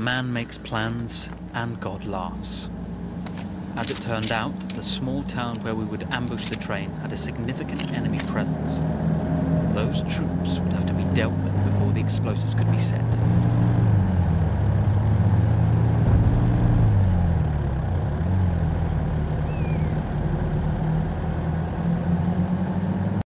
Man makes plans and God laughs. As it turned out, the small town where we would ambush the train had a significant enemy presence. Those troops would have to be dealt with before the explosives could be set.